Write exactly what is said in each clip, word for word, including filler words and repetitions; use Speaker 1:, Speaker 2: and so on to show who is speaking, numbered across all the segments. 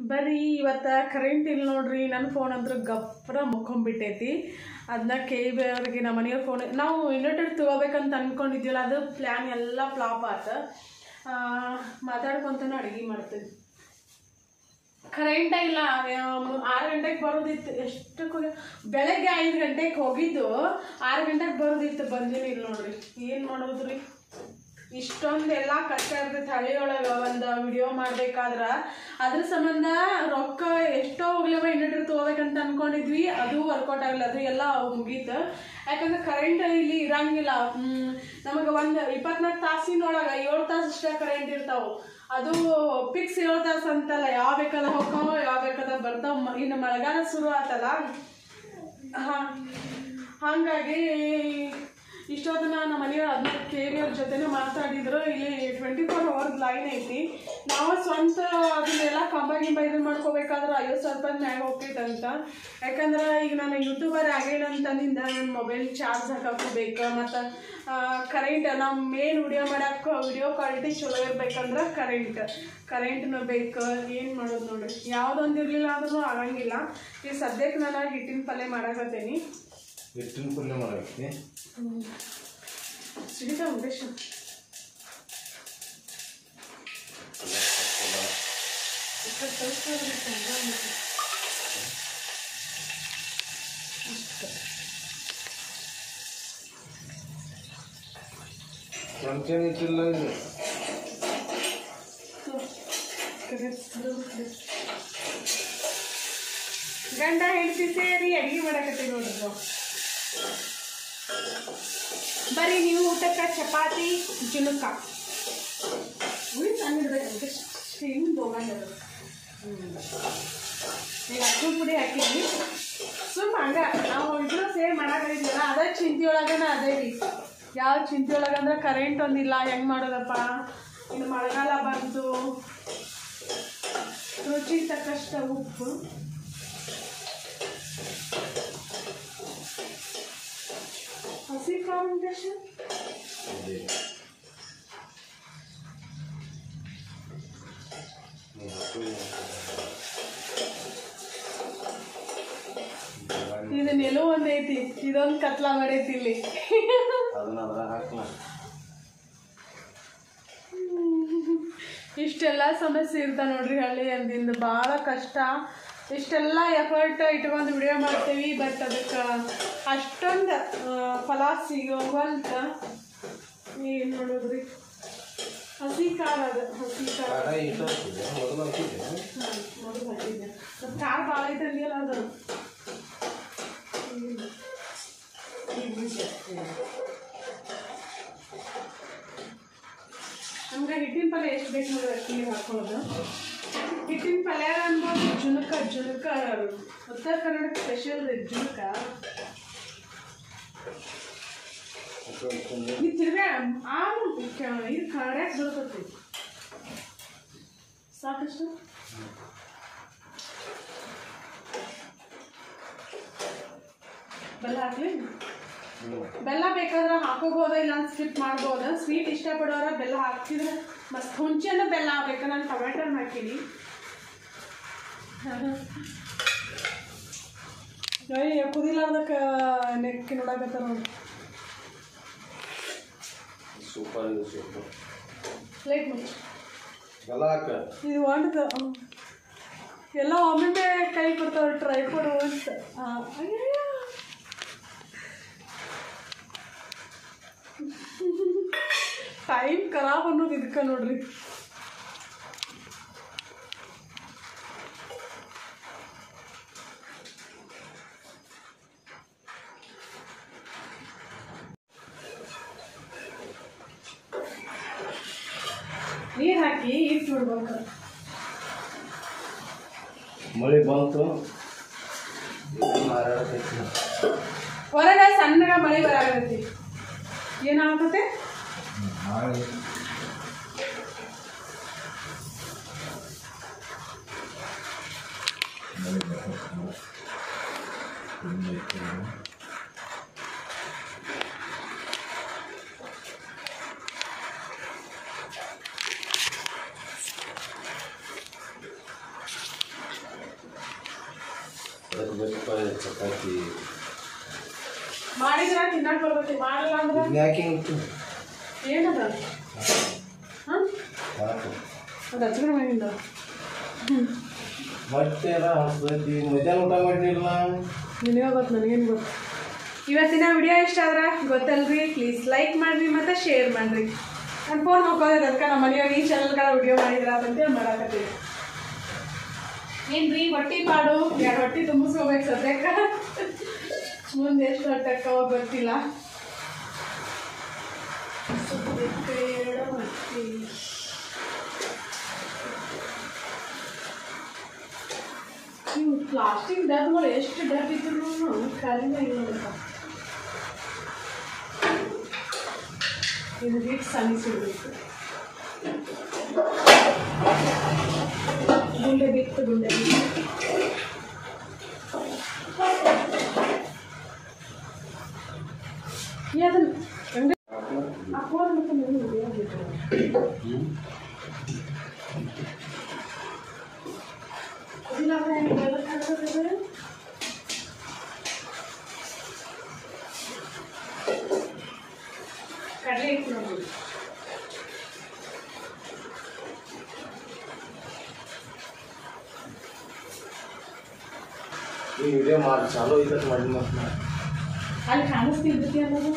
Speaker 1: ಬರ್ರಿ ಇವತ್ತು ಕರೆಂಟ್ ಇಲ್ಲ ನೋಡ್ರಿ. ನನ್ನ ಫೋನ್ ಅಂದ್ರೆ ಗಪ್ರ ಮುಕ್ಕೊಂಬಿಟ್ಟೈತಿ. ಅದನ್ನ ಕೆ ಬಿ ಅವ್ರಿಗೆ ನಮ್ಮ ಮನೆಯವ್ರ ಫೋನ್ ನಾವು ಇನ್ವರ್ಟರ್ ತೊಗೋಬೇಕಂತ ಅಂದ್ಕೊಂಡಿದ್ವಲ್ಲ, ಅದು ಪ್ಲ್ಯಾನ್ ಎಲ್ಲ ಫ್ಲಾಪ್ ಆತ. ಮಾತಾಡ್ಕೊತಾನೆ ಅಡುಗೆ ಮಾಡ್ತೀವಿ. ಕರೆಂಟ ಇಲ್ಲ. ಆರು ಗಂಟೆಗೆ ಬರೋದಿತ್ತು. ಎಷ್ಟಕ್ಕೆ ಬೆಳಗ್ಗೆ ಐದು ಗಂಟೆಗೆ ಹೋಗಿದ್ದು, ಆರು ಗಂಟೆಗೆ ಬರೋದಿತ್ತು. ಬಂದಿಲ್ಲ ಇಲ್ಲ ನೋಡ್ರಿ. ಏನು ಮಾಡೋದ್ರಿ, ಇಷ್ಟೊಂದೆಲ್ಲ ಕಷ್ಟ ಇರ್ತೈತೆ ಹಳ್ಳಿಯೊಳಗೆ ಒಂದು ವಿಡಿಯೋ ಮಾಡ್ಬೇಕಾದ್ರೆ. ಅದ್ರ ಸಂಬಂಧ ರೊಕ್ಕ ಎಷ್ಟೋ ಹೋಗ್ಲವ ಇನ್ವರ್ಟರ್ ತೊಗೋಬೇಕಂತ ಅನ್ಕೊಂಡಿದ್ವಿ, ಅದು ವರ್ಕೌಟ್ ಆಗಲ್ಲ. ಅದು ಎಲ್ಲ ಮುಗೀತು. ಯಾಕಂದ್ರೆ ಕರೆಂಟ್ ಇಲ್ಲಿ ಇರಂಗಿಲ್ಲ. ನಮಗೆ ಒಂದು ಇಪ್ಪತ್ನಾಲ್ಕು ತಾಸಿನೊಳಗೆ ಏಳು ತಾಸು ಅಷ್ಟೇ ಕರೆಂಟ್ ಇರ್ತಾವೆ. ಅದು ಫಿಕ್ಸ್ ಏಳು ತಾಸು ಅಂತಲ್ಲ, ಯಾವ ಬೇಕಾದ ಹೋಗ್ತಾವ ಯಾವ ಬೇಕಾದ ಬರ್ತಾವ. ಇನ್ನು ಮಳೆಗಾಲ ಶುರು ಆತಲ್ಲ, ಹಾಂ ಹಾಗಾಗಿ ಇಷ್ಟೊತ್ತನ ನಮ್ಮ ಮನೆಯವ್ರು ಅದನ್ನ ಕೆ ವಿ ಅವ್ರ ಜೊತೆನೂ ಮಾತಾಡಿದ್ರು. ಇಲ್ಲಿ ಟ್ವೆಂಟಿ ಫೋರ್ ಅವರ್ಸ್ ಲೈನ್ ಐತಿ. ನಾವು ಸ್ವಂತ ಅದನ್ನೆಲ್ಲ ಕಂಬ ಗಿಂಬ ಇದನ್ನು ಮಾಡ್ಕೋಬೇಕಾದ್ರೆ ಐವತ್ತು ಸಾವಿರ ರೂಪಾಯಿ ಮ್ಯಾಗ ಹೋಗ್ತೈತಂತ. ಯಾಕಂದ್ರೆ ಈಗ ನಾನು ಯೂಟ್ಯೂಬರ್ ಆಗೇನಂತಂದಿಂದ ನನ್ನ ಮೊಬೈಲ್ ಚಾರ್ಜ್ ಹಾಕೋಕ್ಕೂ ಬೇಕು. ಮತ್ತು ಕರೆಂಟ್ ನಾವು ಮೇನ್ ವಿಡಿಯೋ ಮಾಡೋಕ್ಕೆ ವಿಡಿಯೋ ಕ್ವಾಲಿಟಿ ಚಲೋ ಇರ್ಬೇಕಂದ್ರೆ ಕರೆಂಟ್ ಕರೆಂಟ್ನೂ ಬೇಕು. ಏನು ಮಾಡೋದು ನೋಡಿ, ಯಾವುದೊಂದು ಇರಲಿಲ್ಲ ಅಂದ್ರೂ ಆಗಂಗಿಲ್ಲ. ಈಗ ಸದ್ಯಕ್ಕೆ ನಾನು ಹಿಟ್ಟಿನ ಪಲ್ಯ ಮಾಡಾಕತ್ತೀನಿ.
Speaker 2: ಹಿಟ್ಟಿನ ಪಲ್ಯ ಮಾಡಾಕತ್ತೀನಿ.
Speaker 1: ಹ್ಞೂ ಸಿಡಿತಾ ಉದ್ದೇಶ ಗಂಡ ಹೆಂಡತಿ ಸೇರಿ ಅಡುಗೆ ಮಾಡಕತ್ತೀವಿ ನೋಡ್ರಿ. ಬರೀ ನೀವು ಊಟಕ್ಕೆ ಚಪಾತಿ ಜುಣುಕ ಉಳಿ ತಂದಿಡ್ಬೇಕಂತ ಹಿಂಗೆ ಹೋಗಂಡ. ಈಗ ಅಕ್ಕಿ ಪುಡಿ ಹಾಕಿದ್ವಿ. ಸುಮ್ಮ ಹಂಗ ನಾವು ಇಬ್ಬರು ಸೇರಿ ಮಾಡಾಕೈತಿಲ್ಲ. ಅದೇ ಚಿಂತೆ ಒಳಗನ ಅದೇ ರೀ. ಯಾವ ಚಿಂತೆ ಒಳಗಂದ್ರೆ ಕರೆಂಟ್ ಒಂದಿಲ್ಲ, ಹೆಂಗೆ ಮಾಡೋದಪ್ಪ. ಇನ್ನು ಮಳೆಗಾಲ ಬಂತು. ರುಚಿ ತಕ್ಕಷ್ಟ ಉಪ್ಪು, ಹಸಿ ಫೌಂಡೇಶನ್, ಇದನ್ನೆಲ್ಲೋ ಒಂದ್ ಐತಿ. ಇದೊಂದು ಕತ್ಲ ಮಾಡೈತಿ ಇಲ್ಲಿ. ಇಷ್ಟೆಲ್ಲ ಸಮಸ್ಯೆ ಇರ್ತಾವ ನೋಡ್ರಿ ಹಳ್ಳಿ ಅಂದಿಂದ. ಭಾಳ ಕಷ್ಟ. ಇಷ್ಟೆಲ್ಲ ಎಫರ್ಟ್ ಇಟ್ಕೊಂಡು ವಿಡಿಯೋ ಮಾಡ್ತೀವಿ, ಬಟ್ ಅದಕ್ಕೆ ಅಷ್ಟೊಂದು ಫಲ ಸಿಗೋವಂತ. ಏನು ನೋಡೋದ್ರಿ, ಹಸಿ ಖಾರ ಅದು ಹಸಿ ಖಾರ. ಹಾಂ ಮೊದಲು ಹಾಕಿದ್ದೆ. ಅದು ಖಾರ ಭಾಳ ಐತೆ ಅಂದಿಯಲ್ಲ ಅದು. ನಮ್ಗೆ ಹಿಟ್ಟಿನ ಪಲ್ಯ ಎಷ್ಟು ಬೇಕು ನೋಡ್ರಿ ಅಕ್ಕಿ ನೀರು ಹಾಕೊಳ್ಳೋದು. ಹಿಟ್ಟಿನ ಪಲ್ಯ ಅನ್ಬೋದು ಜುಣುಕ. ಜುಣುಕ ಉತ್ತರ ಕರ್ನಾಟಕ ಸ್ಪೆಷಲ್ ರೀ ಜುಣುಕ. ಇದು ತಿರ್ಗಾ ಆರು ಇದು ಕಡ್ಯಾಕ್ ಬರ್ತೈತಿ. ಸಾಕಷ್ಟು ಬೆಲ್ಲ ಹಾಕ್ಲಿ. ಬೆಲ್ಲ ಬೇಕಾದ್ರೆ ಹಾಕೋಬೋದು, ಇಲ್ಲ ಸ್ಕಿಪ್ ಮಾಡ್ಬೋದು. ಸ್ವೀಟ್ ಇಷ್ಟಪಡೋರ ಬೆಲ್ಲ ಹಾಕ್ತಿದ್ರೆ ಮಸ್ತ್. ಹುಂಚೆನೂ ಬೆಲ್ಲ ಹಾಕ್ಬೇಕು. ನಾನು ಟೊಮೆಟೊ ಹಾಕೀನಿ. ಅಯ್ಯ ಕುದಿಲಾರ್ದಕ್ಕೆ ನೆಕ್ಕಿ ನೋಡಕತ್ತಾರ ನೋಡಿ.
Speaker 2: ಸೂಪರ್ ಇದು ಸೂಪರ್.
Speaker 1: ಪ್ಲೇಟ್ ಮುಚ್ಚಿ
Speaker 2: ಬೆಲ್ಲ ಹಾಕ. ಇದು
Speaker 1: ಒಂದು ಎಲ್ಲ ಒಮ್ಮೆ ಕೈ ಕೊಡ್ತಾವೆ ಟ್ರೈ ಕೊಡು ಅಂತ. ಅಯ್ಯ ಟೈಮ್ ಖರಾಬ್ ಅನ್ನೋದು ಇದಕ್ಕೆ ನೋಡ್ರಿ. ನೀರು ಹಾಕಿ ಇಟ್ಟು ಬಿಡ್ಬೇಕು.
Speaker 2: ಮಳೆ ಬಂತು,
Speaker 1: ಹೊರಗೆ ಸಣ್ಣಗ ಮಳೆ ಬರಾಕತ್ತೈತಿ. ಏನಾಗತ್ತೆ,
Speaker 2: ಚಪಾತಿ
Speaker 1: ಮಾಡಿದ್ರ ತಿನ್ನಕ್ ಬರ್ತೈತಿ, ಮಾಡಲ್ಲ ಅಂದ್ರೆ
Speaker 2: ಯಾಕೆ
Speaker 1: ಏನದ ಹಾಂ ಅದು ಹಚ್ಚಿದ್ರೆ ಮನೆಯಿಂದ
Speaker 2: ಮತ್ತೆ ಹಸ್ತೈತಿ. ಮಧ್ಯಾಹ್ನ ಊಟ ಮಾಡಿರಲಿಲ್ಲ,
Speaker 1: ನಿನಗೆ ಗೊತ್ತು, ನನಗೇನು ಗೊತ್ತು. ಇವತ್ತಿನ ವಿಡಿಯೋ ಇಷ್ಟ ಆದ್ರೆ ಗೊತ್ತಲ್ರಿ, ಪ್ಲೀಸ್ ಲೈಕ್ ಮಾಡಿರಿ ಮತ್ತು ಶೇರ್ ಮಾಡಿರಿ. ನನ್ನ ಫೋನ್ ಹೋಗೋದೈತೆ, ಅದಕ್ಕೆ ನಮ್ಮ ಮನೆಯವ್ರು ಈ ಚಾನಲ್ಗಳ ವಿಡಿಯೋ ಮಾಡಿದ್ರ ಅಂತೇಳಿ ಮಾಡಾಕತ್ತೀವಿ. ಏನು ರೀ ಹೊಟ್ಟಿ ಪಾಡು, ಎರಡು ಹೊಟ್ಟಿ ತುಂಬಿಸ್ಕೋಬೇಕು ಸದ್ಯಕ್ಕೆ, ಮುಂದೆ ಎಷ್ಟು ಹೊಟ್ಟಕ್ಕವ ಗೊತ್ತಿಲ್ಲ. ಇವು ಪ್ಲಾಸ್ಟಿಕ್ ಡಬ್ಗಳು ಎಷ್ಟು ಡಬ್ ಇದ್ರು ಕಡಿಮೆ ಇಲ್ಲ. ಇದು ಹಿಟ್ಟು ಸನಿಸಿಡ್ಬೇಕು, ಗುಂಡೆ ಬಿತ್ತು ಗುಂಡೆ ಬಿತ್ತು. ಅದನ್ನು ಹಂಗೆ ಹಾಕೋದು ಮತ್ತು ನೀವು ಉಪಯೋಗಿಸ್ಬೇಕು. ಕಡಲೆ ಹಿಟ್ಟು ನೋಡಿ,
Speaker 2: ಈ ವಿಡಿಯೋ ಮಾಡಿ ಚಾಲೂ ಐತತ್ ಮಾಡಿ ಮತ್ತೆ
Speaker 1: ಅಲ್ಲಿ ಕಾಣಿಸ್ತಿದ್ದಕ್ಕೆ ಅನ್ನೋದು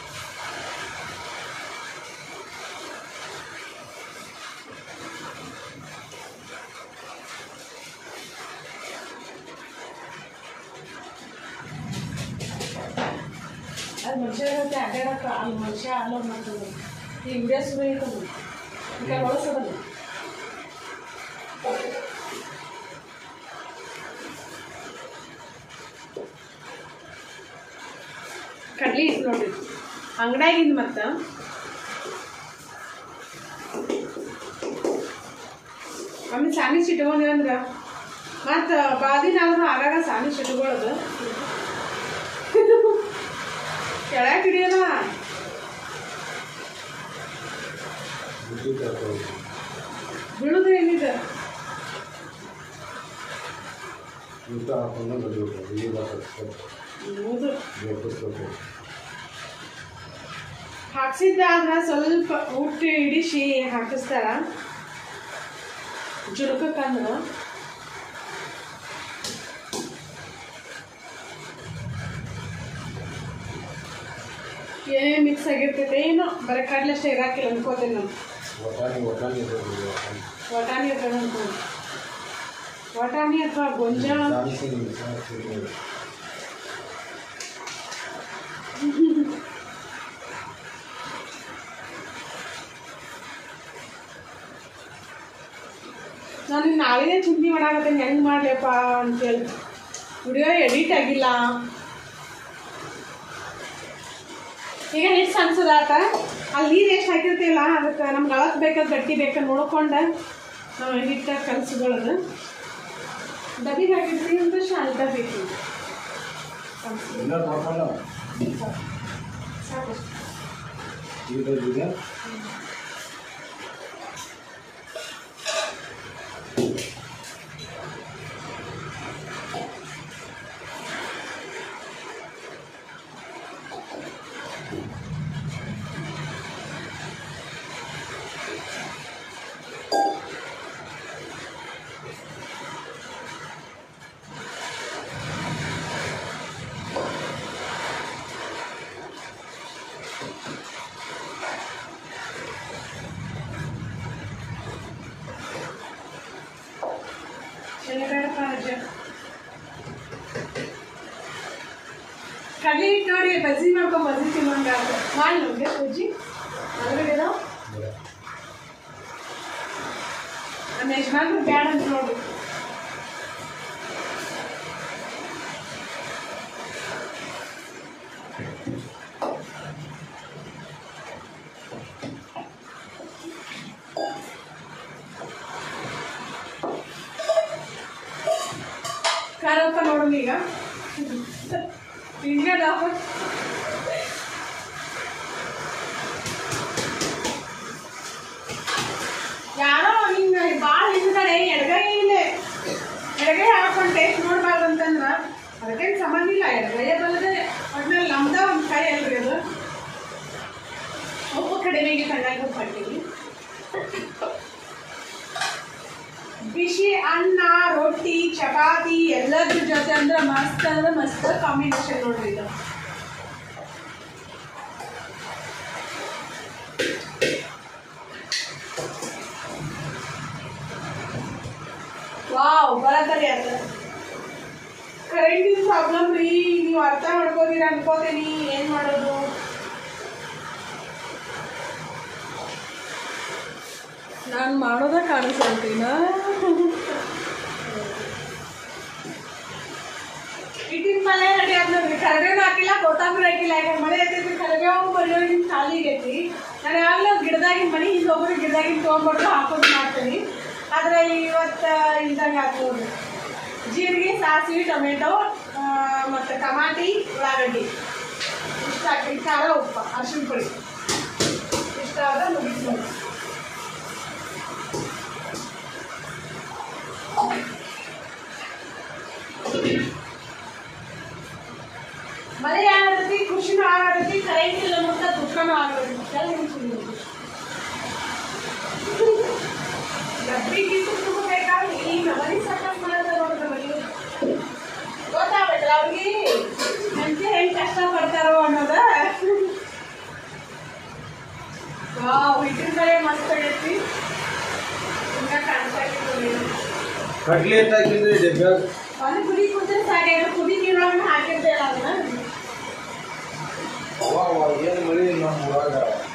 Speaker 1: ಅದು ಮನುಷ್ಯ ಇರುತ್ತೆ ಅಡ್ಡಾಡಕ್ಕ, ಅಲ್ಲಿ ಮನುಷ್ಯ ಅಲ್ಲೋದು ಮಾಡ್ತದೆ. ಈ ವಿಡಿಯೋ ಶುರು ಐತದು ಈಗ ಬಳಸೋದಲ್ಲ. ಕಡ್ಲಿ ಹಿಟ್ಟು ನೋಡ್ರಿ ಅಂಗಡಿಯಾಗಿಂದ, ಮತ್ತು ಆಮೇಲೆ ಸಾನಿಸ್ ಇಟ್ಕೊಂಡ್ರೆ ಮತ್ತು ಬಾದಿನಾದ್ರೂ ಆಗಾಗ ಸಾನಿಸ್ ಇಟ್ಕೊಳ್ಳೋದು ಕೆಳಗೆ ಹಿಡಿಯೋಲ್ಲ. ಬೀಳುದು ಏನಿದೆ ಹಾಕ್ಸಿದ್ದಾದ್ರೆ ಸ್ವಲ್ಪ ಉಟ್ಟು ಇಡಿಸಿ ಹಾಕಿಸ್ತಾರ ಜುರುಕಕ್ಕಂದ್ರೆ. ಏನೇ ಮಿಕ್ಸ್ ಆಗಿರ್ತೈತೆ ಏನೋ, ಬರೀ ಕಡಲೆ ಅಷ್ಟೇ ಇರಾಕಿಲ್ಲ ಅನ್ಕೋತೇನೆ ನಾನು. ವಟಾಣಿ ಇರ್ತದೆ ಅನ್ಕೊಂಡು, ವಟಾಣಿ ಅಥವಾ ಗೊಂಜಾ. ನಾನು ನಾಳೆನೇ ಚಿಂತೆ ಮಾಡಾಕತ್ತೇನೆ ಹೆಂಗೆ ಮಾಡ್ಲಪ್ಪ ಅಂತೇಳಿ. ವಿಡಿಯೋ ಎಡಿಟ್ ಆಗಿಲ್ಲ. ಈಗ ಎಷ್ಟು ಅನ್ಸೋದಾತ, ಅಲ್ಲಿ ನೀರು ಎಷ್ಟು ಹಾಕಿರ್ತಿಲ್ಲ ಅದಕ್ಕೆ ನಮ್ಗೆ ಅಳತ್ ಬೇಕಾದ್ರೆ ಗಟ್ಟಿ ಬೇಕಾದ್ರೆ ನೋಡ್ಕೊಂಡು ನಾವು ಹಿಟ್ಟ ಕಲಸ್ಕೊಳ್ಳೋದು. ಡಬ್ಬಿಗೆ ಹಾಕಿರ್ತೀವಿ ಅಂತ ಶಾಲ್ಟ ಬೇಕು ಸಾಕು. ಕಡ್ಲಿ ಹಿಟ್ಟು ನೋಡಿ ಬಜ್ಜಿ ಮಾಡ್ಕೊಂಡು ಬಜ್ಜಿ ತಿನ್ನೋಂಗ ಮಾಡಿ ನಮಗೆ ಬಜ್ಜಿ ಒಳಗಡೆದ ನಮ್ಮ ಯಜಮಾನ್ರು ಬ್ಯಾಡ ಅಂತ ನೋಡಿ. ಖಾರಪ್ಪ ನೋಡೋಣ ಈಗ ಹಿಂಗದ ಯಾರೋ ಹಿಂಗ ಭಾಳ ಹಿಂದ್ಗಡೆ ಎಡಗೈ ಇಲ್ಲ ಎಡಗೈ ಹಾಕೊಂಡು ಟೇಸ್ಟ್ ನೋಡ್ಬಾರ್ದು ಅಂತಂದ್ರ ಬಿಸಿ ಅನ್ನ ರೊಟ್ಟಿ ಚಪಾತಿ ಎಲ್ಲದ್ರ ಜೊತೆ ಅಂದ್ರೆ ಮಸ್ತ್ ಅಂದ್ರೆ ಮಸ್ತ್ ಕಾಂಬಿನೇಷನ್ ನೋಡ್ರಿ ಇದು. ವಾವ್ ಬರತ್ತರಿ ಅದ. ಕರೆಂಟಿನ ಪ್ರಾಬ್ಲಮ್ ರೀ, ನೀವು ಅರ್ಥ ಮಾಡ್ಕೋತೀರ ಅನ್ಕೋತೀನಿ. ಏನ್ ಮಾಡೋದು? ನಾನು ಮಾಡೋದ ಕಾಣಿಸ್ತೀನ. ಹಿಟ್ಟಿನ ಪಲ್ಯ ರೆಡಿ ಆದ್ ನೋಡ್ರಿ. ಕರಿಬೇವು ಹಾಕಿಲ್ಲ, ಕೊತ್ತಂಬರಿ ಹಾಕಿಲ್ಲ. ಯಾಕಂದ್ರೆ ಮಳೆ ಐತೈತಿ, ಕರಿಬೇವು ಬರಿಯೋಗಿನ ಖಾಲಿ ಆಗೈತಿ. ನಾನು ಯಾವಾಗಲೂ ಗಿಡದಾಗಿನ ಮನೆ ಹಿಂಗೆ ಒಬ್ಬರು ಗಿಡದಾಗಿನ ತೊಗೊಂಡ್ಬಾರ್ದು ಹಾಕೋದು ಮಾಡ್ತೀನಿ. ಆದರೆ ಇವತ್ತು ಇಲ್ದಾಗ ಹಾಕಿ ನೋಡ್ರಿ. ಜೀರಿಗೆ, ಸಾಸಿವೆ, ಟೊಮೆಟೊ ಮತ್ತು ಟಮಾಟಿ, ಉಳ್ಳಾಗಡ್ಡಿ ಇಷ್ಟ ಹಾಕಿ, ಖಾರ, ಉಪ್ಪು, ಅರಿಶಿನ ಪುಡಿ ಇಷ್ಟ ಆದ್ರೆ ಮುಗಿಸಿ ನೋಡಿ. ಮಳೆ ಆಗತೈತಿ, ಖುಷಿನೂ ಆಗತೈತಿ, ಕರೆಂಟ್ ಇಲ್ಲ ಅಂತ ದುಃಖನೂ ಆಗತೈತಿ. ಡಬ್ಬಿ ಗಿಟ್ಟು ತುಂಬಬೇಕಾದ್ರೆ ಈಗ ಮನೆ ಸಕ್ಕಸ್ ಮಾಡೋದ ನೋಡಿದ್ರೆ ಮನೆ ಗೊತ್ತಾಗಬೇಕಲ್ಲ ಅವ್ರಿಗೆ ಮಂಚೆ ಹೆಂಗೆ ಕಷ್ಟ ಪಡ್ತಾರೋ ಅನ್ನೋದ. ವಾವ್ ಹಿಟ್ಟಿನ ಕಡೆ ಮಸ್ತ್ ಆಗೈತಿ. ತುಂಬ ಕಾಣಿಸ್ತಾ ಇತ್ತು.
Speaker 2: ಕಡ್ಲಿ ಎಷ್ಟು ಹಾಕಿದ್ರಿ ಡಬ್ಬ್ಯಾಗ?
Speaker 1: ಒಂದು ಕುದಿ ಕುದ್ರೆ ಸಾಕಾಗ ಕುದಿ ನೀರೊಳಗೆ ಹಾಕಿದ್ದೆ ಅಲ್ಲ ಅದನ್ನ.
Speaker 2: ಏನು ಮಳಿ ನಮ್ಮ ಊರಾಗ.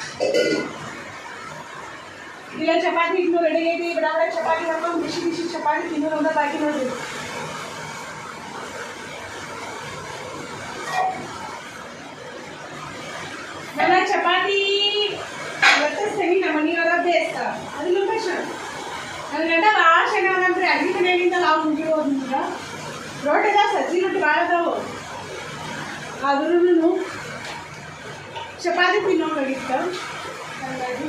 Speaker 1: ಇಲ್ಲ ಚಪಾತಿ ಇನ್ನು ರೆಡಿ ಐತಿ. ಬಿಡಾವಡೆ ಚಪಾತಿ ಮಾಡ್ಕೊಂಡು ಬಿಸಿ ಬಿಸಿ ಚಪಾತಿ ತಿನ್ನೋದು ಒಂದ ಬಾಕಿ ನೋಡ್ರಿ. ನನ್ನ ಚಪಾತಿ ಇವತ್ತು ಸರಿ ನಮ್ಮ ಮನೆಯವ್ರ ಬೇಸ್ತ ಅದನ್ನು ಕಷ್ಟ. ನನ್ನ ಗಂಡ ಭಾಳ ಚೆನ್ನಾಗಂದ್ರೆ ಅಡ್ಗೆ ಮನೆಯಿಂದ ನಾವು ಮುಗಿರೋದು. ನಿಮ್ಗೆ ರೋಟಿ ಅದಾವ, ಸಜ್ಜಿ ರೊಟ್ಟಿ ಭಾಳ ಅದಾವು. ಆದ್ರೂ ಚಪಾತಿ ತಿನ್ನೋವಾಗಿತ್ತು. ಹಾಗಾಗಿ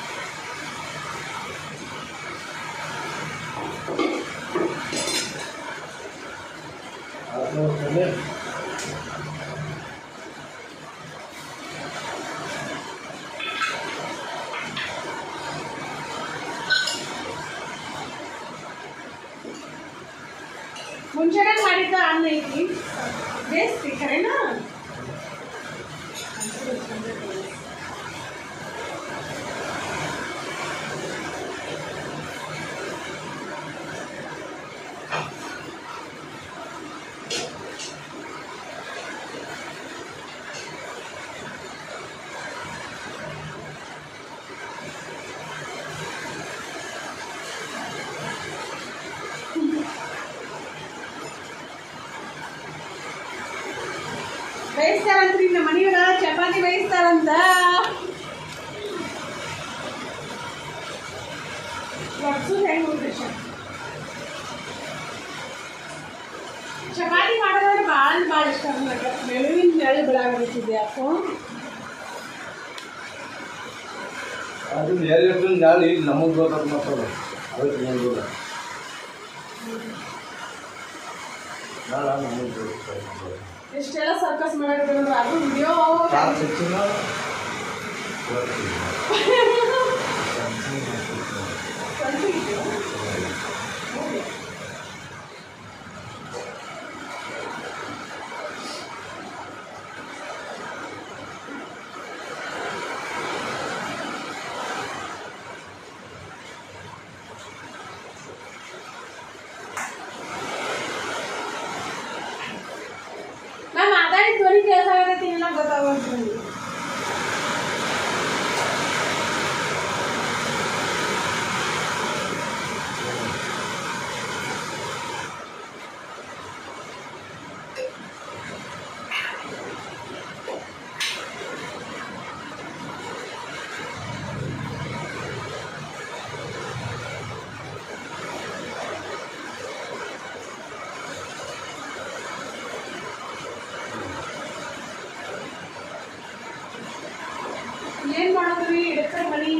Speaker 1: ಮುಂಚೆನೇ ಮಾಡಿದ್ದ ಅನ್ನ ಐತಿ ಬೇಸ್ತಿ ಖರೇನಾ. ಬೇಯಿಸ್ತಾರಂತ್ರಿ ನಮ್ಮ ಮನೆಯೊಳಗ ಚಪಾತಿ ಬೇಯಿಸ್ತಾರಂತ. ವರ್ಷದ ಹೆಂಗ್ ಹೋಗ್ರಿ ಚಪಾತಿ ಮಾಡೋದ್ರೆ ಭಾಳ ಭಾಳ ಇಷ್ಟ ನನಗೆ. ಬೆಳುವಿನ ನೆರಳು ಬೆಳಗಾಗತ್ತಿದೆ ಯಾಕೋ.
Speaker 2: ಅದು ಎಲ್ಲಿ ನಾಳೆ ಈಗ ನಮಗೆ ಗೊತ್ತಾಗ ಮಾತಾಡೋದು ಅದಕ್ಕೆ ನೋಡೋದು ನಾಳೆ ನಮಗೆ
Speaker 1: ಇಷ್ಟೆಲ್ಲ ಸರ್ಕಸ್ ಮಾಡೋದು ನೋಡ್ರಿ. ಅದು ವಿಡಿಯೋ ನಾನು ಮಾತಾಡಿ ಧ್ವನಿ ಕೆಲಸ ಆಗತ್ತೆ ಇಲ್ಲ ಗೊತ್ತಾಗ್ತದೆ. ಏನ್ ಮಾಡೋದ್ರಿ ಇಡಕ್ರ ಮನಿ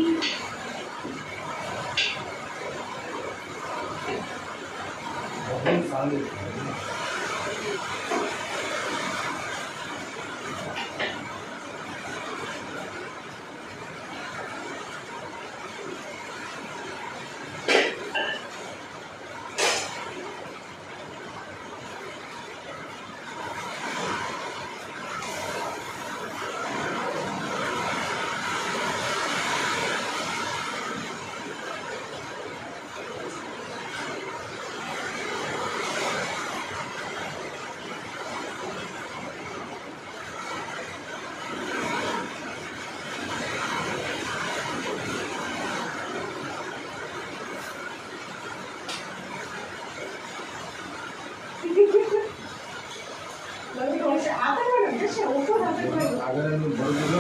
Speaker 2: ಹಾಗಾದ್ರೆ ನೀವು ಬರೋದಿಲ್ಲ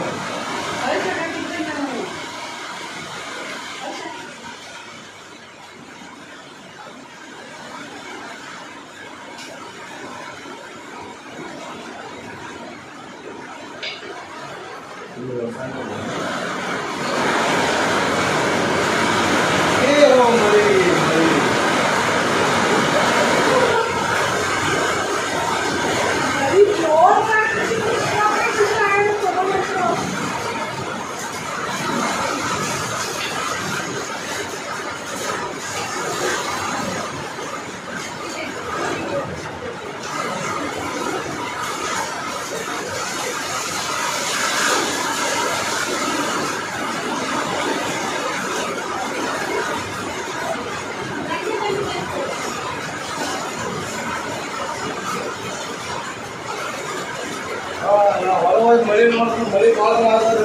Speaker 2: ಹೊರಗೆ ಮಳೆ ಮಾಡ್ಕೊಂಡು ಮಳೆ ಭಾಳ ಆಗೋದು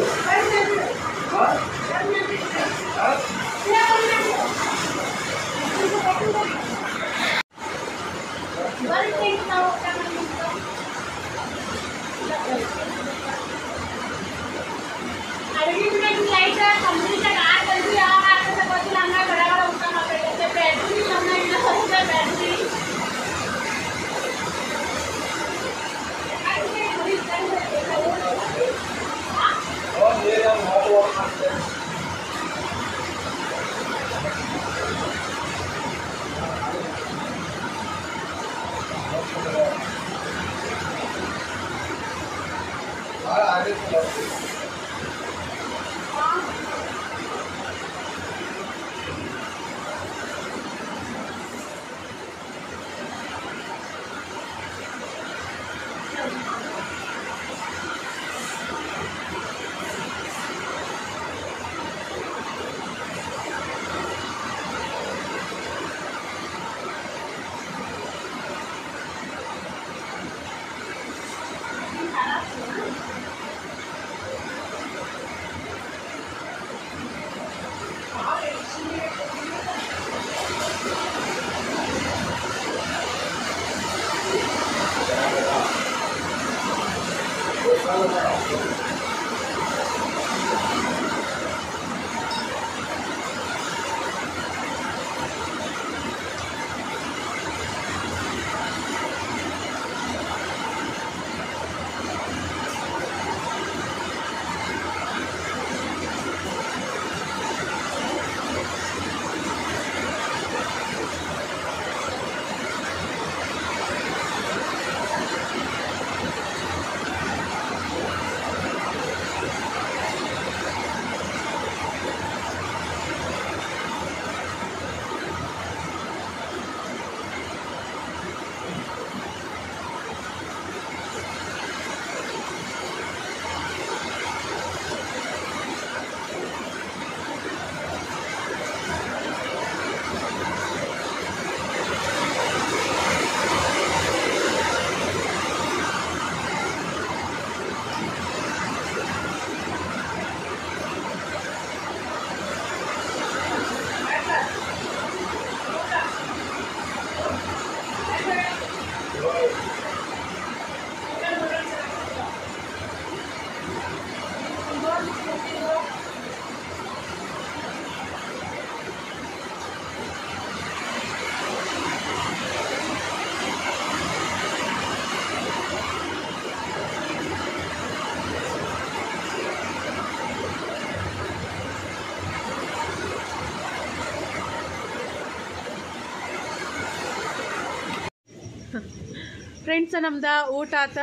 Speaker 1: ಫ್ರೆಂಡ್ಸ್ ನಮ್ದು ಊಟ ಆತ.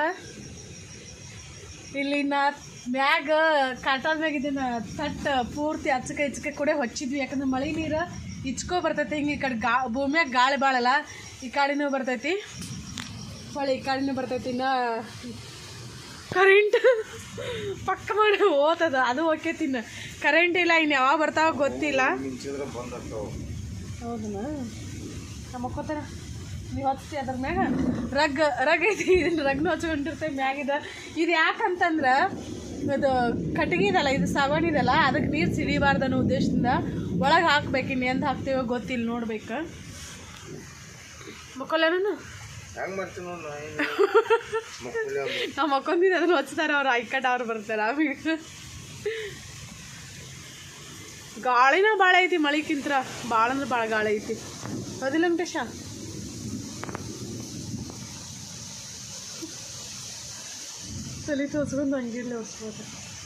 Speaker 1: ಇಲ್ಲಿನ ಮ್ಯಾಗ ಕಾಟಾದ ಮ್ಯಾಗ ಇದನ್ನ ತಟ್ಟ ಪೂರ್ತಿ ಹಚ್ಚಕ ಇಚ್ಚಕ ಕೂಡ ಹೊಚ್ಚಿದ್ವಿ. ಯಾಕಂದ್ರೆ ಮಳೆ ನೀರು ಇಚ್ಕೊ ಬರ್ತೈತಿ. ಹಿಂಗೆ ಈ ಕಡೆ ಗಾ ಭೂಮಿಯಾಗ ಗಾಳಿ ಬಾಳಲ್ಲ, ಈ ಕಡೆನೂ ಬರ್ತೈತಿ, ಹೊಳೆ ಈ ಕಡೆನೂ ಬರ್ತೈತಿ. ಇನ್ನು ಕರೆಂಟ್ ಪಕ್ಕ ಮಾಡಿ ಹೋತದ, ಅದು ಓಕೆ. ಇನ್ನು ಕರೆಂಟ್ ಇಲ್ಲ, ಇನ್ನು ಯಾವಾಗ ಬರ್ತಾವ ಗೊತ್ತಿಲ್ಲ. ಹೌದಾ ನಮ್ಮ ಮಕ್ಕೋತಾರ ನೀವು ಹಚ್ಚಿ ಅದ್ರ ಮ್ಯಾಗ ರಗ್ ರಗ್ ಐತಿ. ಇದನ್ನ ರಗ್ನು ಹಚ್ಕೊಂಡಿರ್ತೇವೆ ಮ್ಯಾಗಿದ. ಇದು ಯಾಕಂತಂದ್ರೆ ಅದು ಕಟ್ಟಿಗೆ ಇದಲ್ಲ, ಇದು ಸಾಗವಾಣಿ ಇದಲ್ಲ, ಅದಕ್ಕೆ ನೀರು ಸಿಡಿಬಾರ್ದು ಅನ್ನೋ ಉದ್ದೇಶದಿಂದ ಒಳಗೆ ಹಾಕ್ಬೇಕು. ಇನ್ನು ಎಂದು ಹಾಕ್ತೀವೋ ಗೊತ್ತಿಲ್ಲ, ನೋಡ್ಬೇಕು. ಮಕ್ಕೊಲ್ಲ ನಾನು
Speaker 2: ಹೆಂಗ್ ಮಾಡ್ತೀನಿ
Speaker 1: ನಾವು ಮಕ್ಕೊಂದಿದ್ದು ಅದನ್ನ ಹೊಚ್ತಾರೆ ಅವ್ರು ಐಕಟ್ ಅವ್ರು ಬರ್ತಾರೆ ಆಮೇಲೆ ಗಾಳಿನ ಭಾಳ ಐತಿ ಮಳಿಕಿಂತ್ರ ಭಾಳ ಅಂದ್ರೆ ಭಾಳ ಗಾಳಿ ಐತಿ ಹೌದಿಲ್ಲ ವೆಂಕಟೇಶ ತಲೆ ತೋರ್ಸ್ಕೊಂಡು ಹಂಗಿರ್ಲಿ ಹೊರ್ಸ್ಬೋದು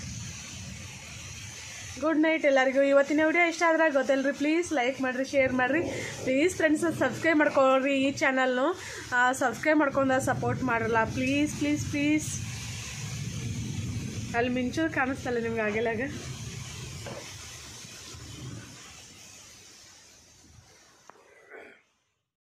Speaker 1: ಗುಡ್ ನೈಟ್ ಎಲ್ಲರಿಗೂ ಇವತ್ತಿನ ವಿಡಿಯೋ ಇಷ್ಟ ಆದ್ರೆ ಗೊತ್ತಲ್ರಿ ಪ್ಲೀಸ್ ಲೈಕ್ ಮಾಡಿರಿ ಶೇರ್ ಮಾಡಿರಿ ಪ್ಲೀಸ್ ಫ್ರೆಂಡ್ಸ್ ಸಬ್ಸ್ಕ್ರೈಬ್ ಮಾಡ್ಕೊಳ್ರಿ ಈ ಚಾನಲ್ನು ಸಬ್ಸ್ಕ್ರೈಬ್ ಮಾಡ್ಕೊಂಡು ಸಪೋರ್ಟ್ ಮಾಡಲ್ಲ ಪ್ಲೀಸ್ ಪ್ಲೀಸ್ ಪ್ಲೀಸ್ ಅಲ್ಲಿ ಮಿಂಚೂರು ಕಾಣಿಸ್ತಲ್ಲ ನಿಮ್ಗೆ ಆಗಿಲ್ಲಾಗ